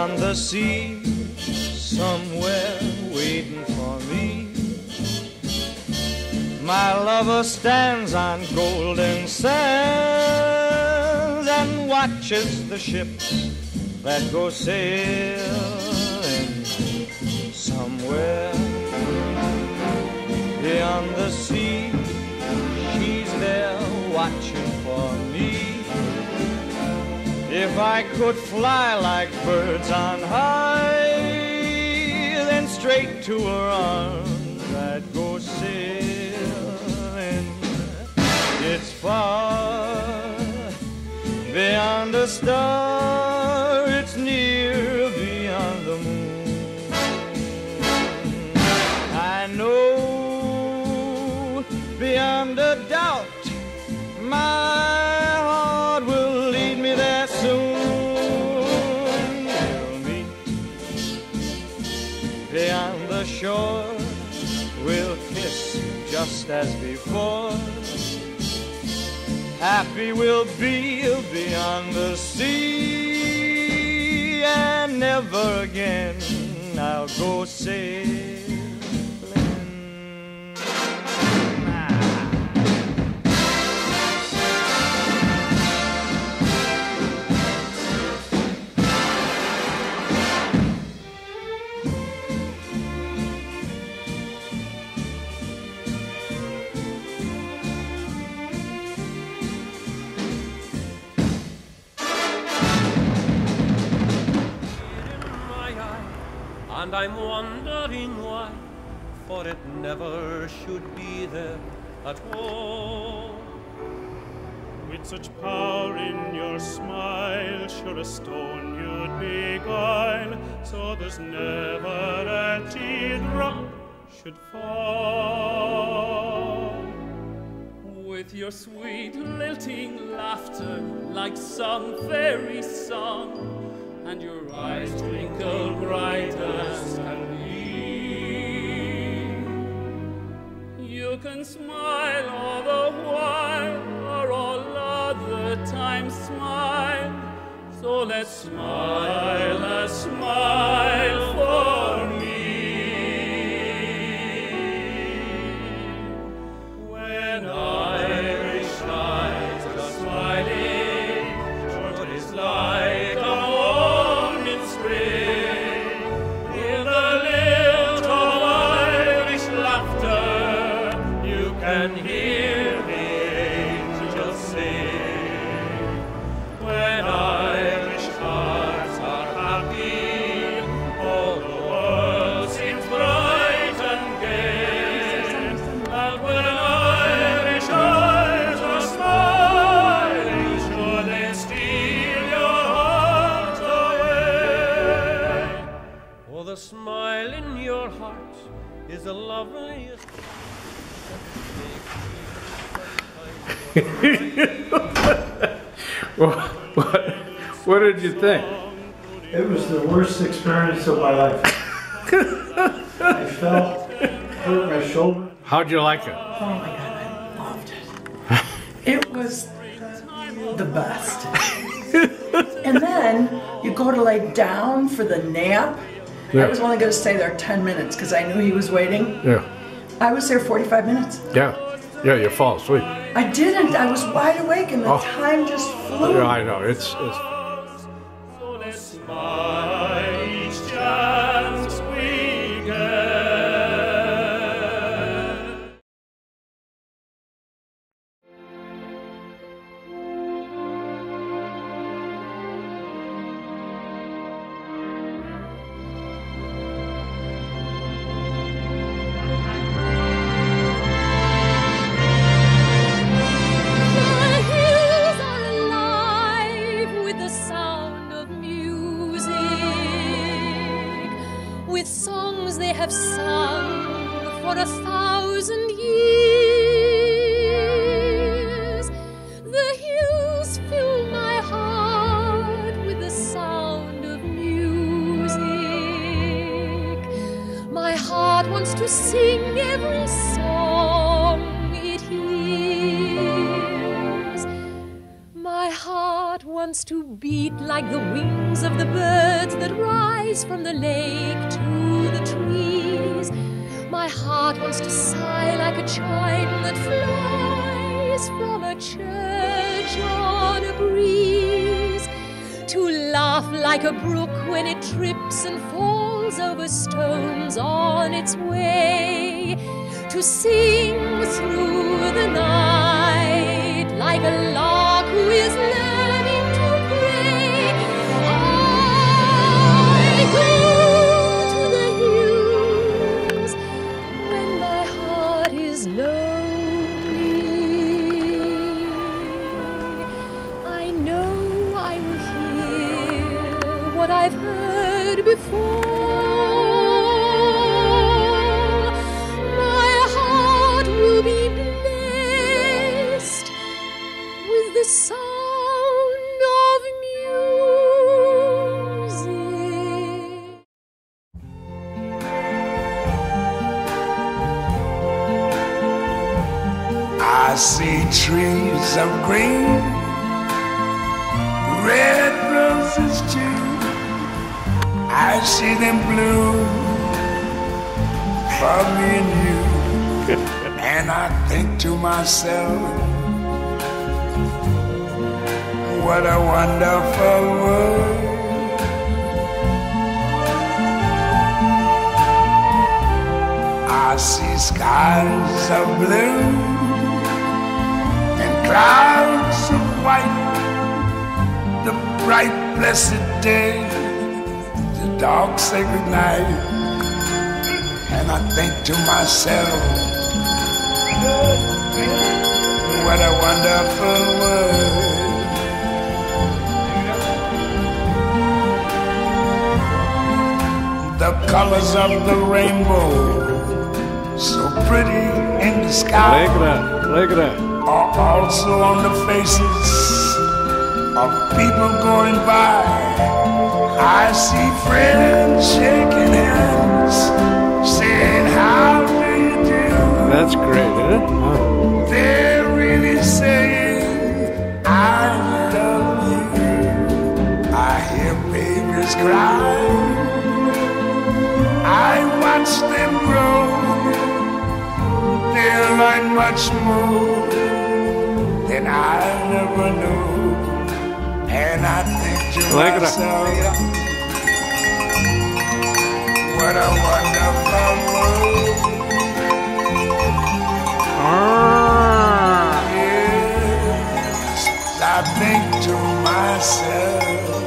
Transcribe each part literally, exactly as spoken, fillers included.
beyond the sea, somewhere waiting for me. My lover stands on golden sands and watches the ships that go sailing somewhere beyond the sea. She's there watching for me. If I could fly like birds on high, then straight to her arms I'd go sailing. It's far beyond a star, it's near beyond the moon. I know beyond a doubt my heart will lead me there soon. We'll meet beyond the shore, we'll kiss just as before. Happy we'll be beyond the sea, and never again I'll go sailing. And I'm wondering why, for it never should be there at all. With such power in your smile, sure a stone you'd beguile, so there's never a teardrop should fall. With your sweet lilting laughter, like some fairy song, and your eyes twinkle bright as can be. You can smile all the while, or all other times smile. So let's smile a smile for me. When Irish eyes are smiling, what is like a and hear the angels sing. When Irish hearts are happy, all the world seems bright and gay. And when Irish eyes are smiling, sure they steal your heart away. Oh, the smile in your heart is the loveliest. Well, what, what did you think? It was the worst experience of my life. I fell, hurt my shoulder. How'd you like it? Oh my God, I loved it. It was the best. And then you go to lay down for the nap. Yeah. I was only going to stay there ten minutes because I knew he was waiting. Yeah. I was there forty-five minutes. Yeah. Yeah, you fall asleep. I didn't. I was wide awake and the Oh. time just flew. Yeah, I know. It's, it's So let's smile each chance we get. With songs they have sung for a thousand years. The hills fill my heart with the sound of music. My heart wants to sing every song it hears. My heart wants wants to beat like the wings of the birds that rise from the lake to the trees. My heart wants to sigh like a chime that flies from a church on a breeze, to laugh like a brook when it trips and falls over stones on its way, to sing through the night like a lark who is learning to pray. I go to the hills when my heart is lonely. I know I will hear what I've heard before. The sound of music. I see trees of green, red roses too. I see them bloom for me and you. And I think to myself, what a wonderful world. I see skies of blue and clouds of white, the bright blessed day, the dark sacred night. And I think to myself, what a wonderful world. The colors of the rainbow, so pretty in the sky, look at that, look at that, are also on the faces of people going by. I see friends shaking hands, saying, how do you do? That's great, isn't it? Oh. They're really saying, I love you. I hear babies cry, I watch them grow. They'll learn much more than I ever knew. And I think to myself, what a wonderful world. Yes, I think to myself,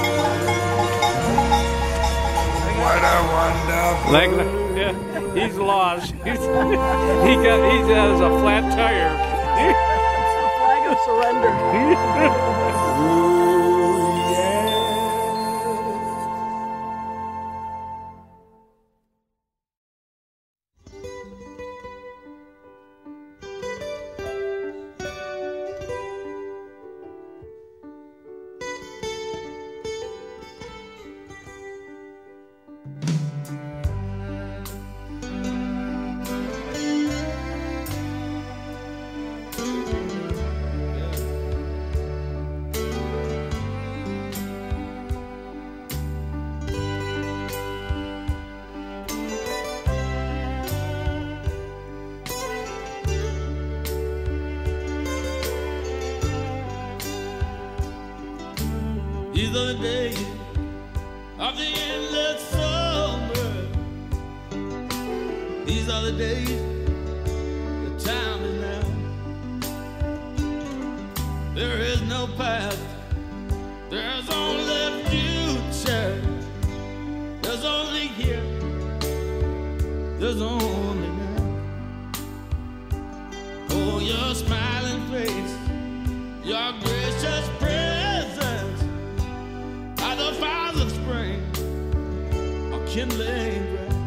what a wonderful Like, yeah, he's lost. He's, he got he has a flat tire. It's the flag of surrender. Ooh, yeah. These are the days of the endless summer. These are the days, the time is now. There is no past, there's only future. There's only here, there's only now. Oh, your smiling face, your gracious presence, the fires of spring are kindling bright,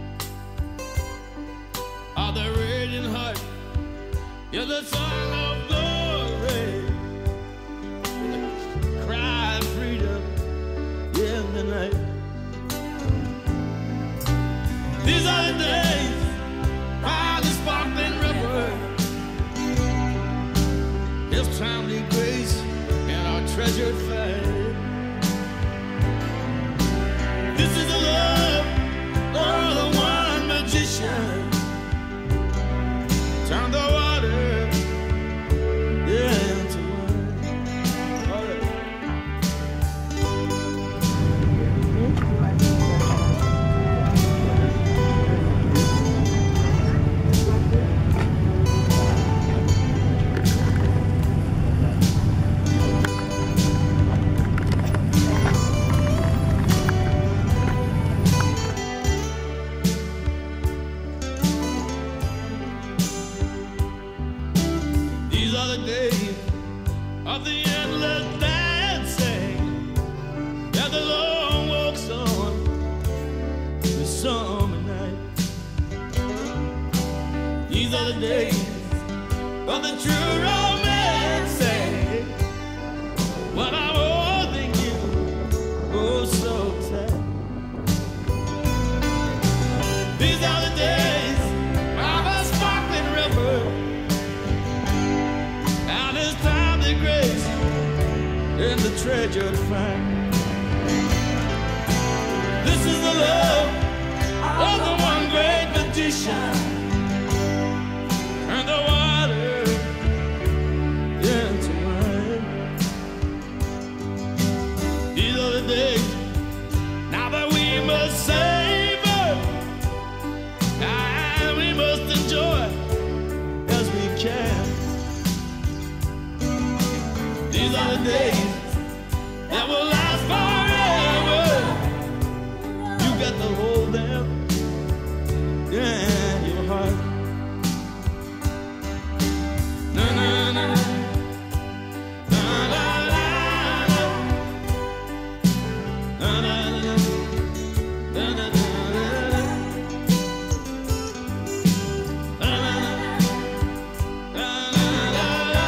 are the radiant heart, you're the song of glory, the cry of freedom in the night. These are the days by the sparkling river, His timely grace and our treasure treasured find. This is the love of the one magician. Turn the water into wine. All right. These are the days of the endless dancing, and the long walks on the summer night. These are the days of the true romancing, when I'm holding you oh so tight. These are the days of a sparkling river, and it's time to grace in the treasured find. This is the love of the one great magician. Turn the water into wine. These are the days now that we must savor, and we must enjoy as we can. These are the days that will last forever. You got to hold them in your heart. Na na na na. Na na na na. Na na na. Na na na na. Na na na. Na na na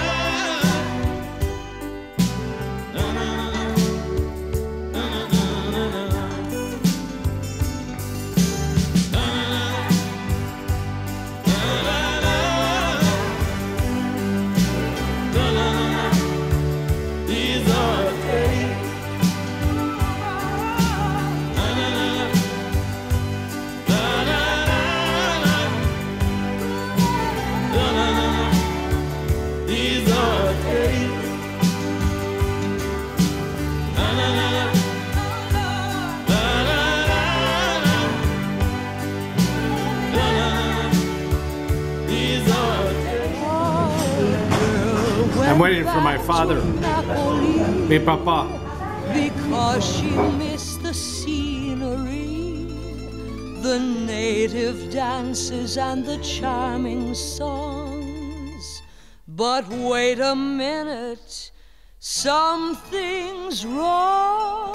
I'm waiting for my father. Mi papa. Because she missed the scenery, the native dances and the charming songs. But wait a minute, something's wrong.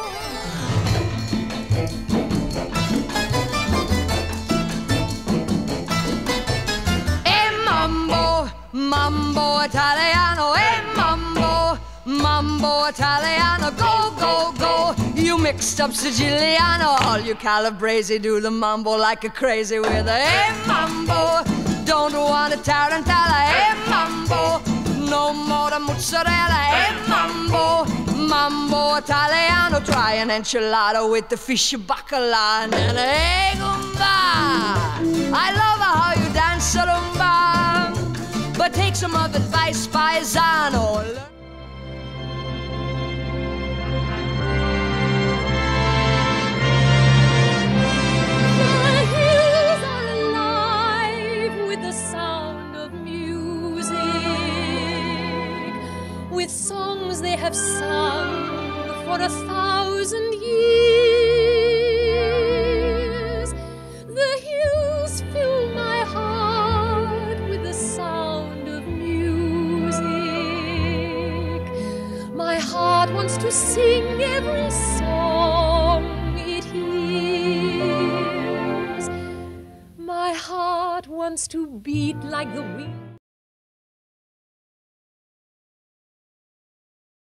Hey mambo, mambo Italiano, hey mambo, mambo Italiano, go, go, go. You mixed up Siciliano, all you Calabrese do the mambo like a crazy with a hey mambo. Don't want a tarantella, hey mambo. No more the mozzarella, hey mambo. Mambo Italiano, try an enchilada with the fish bacala and then hey gumba. I love how you dance rumba, but take some of advice, paisano. With songs they have sung for a thousand years. The hills fill my heart with the sound of music. My heart wants to sing every song it hears. My heart wants to beat like the wind.